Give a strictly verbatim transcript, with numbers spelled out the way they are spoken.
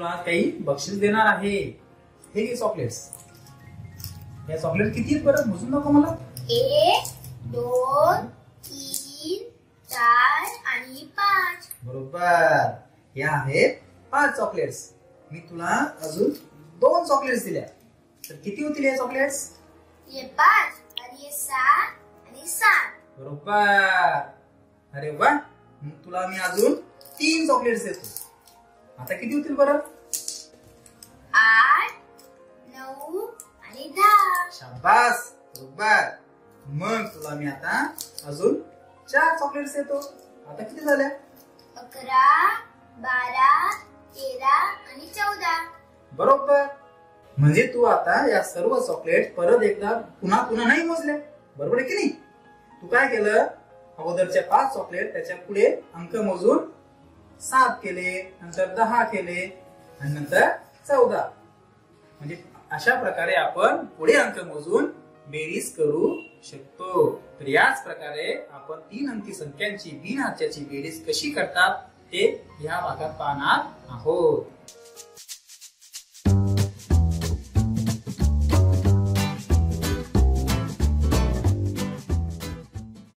तुला काही बक्षीस देणार आहे। हे घे चॉकलेट्स। हे चॉकलेट किती आहेत बरं मोजून दाखव मला। एक दोन तीन चार आणि पाच। बरोबर, या आहेत पाच चॉकलेट्स। मी तुला अजून दोन चॉकलेट्स दिल्या, तर किती होतील हे चॉकलेट्स? हे पाच आणि हे सहा आणि सात। बरोबर, अरे वा, मग तुला मी अजून तीन चॉकलेट्स देतो। आता किती होतील बरं? आठ नऊ आणि दहा। शाबास, बरोबर। मग तुला मी आता अजून चार चॉकलेट्स देतो। आता किती झाल्या? अकरा बारा तेरा आणि चौदा। बरोबर, म्हणजे तू आता या सर्व चॉकलेट परत एकदा पुन्हा पुन्हा नाही मोजले, बरोबर आहे की नाही? तू काय केलं, अगोदरच्या पाच चॉकलेट त्याच्या पुढे अंक मोजून सात केले, नंतर दहा केले आणि नंतर चौदा। म्हणजे अशा प्रकारे आपण पुढे अंक मोजून बेरीज करू शकतो। तर याच प्रकारे आपण तीन अंकी संख्यांची बिनहर्च्याची बेरीज कशी करतात ते या भागात पाहणार आहोत।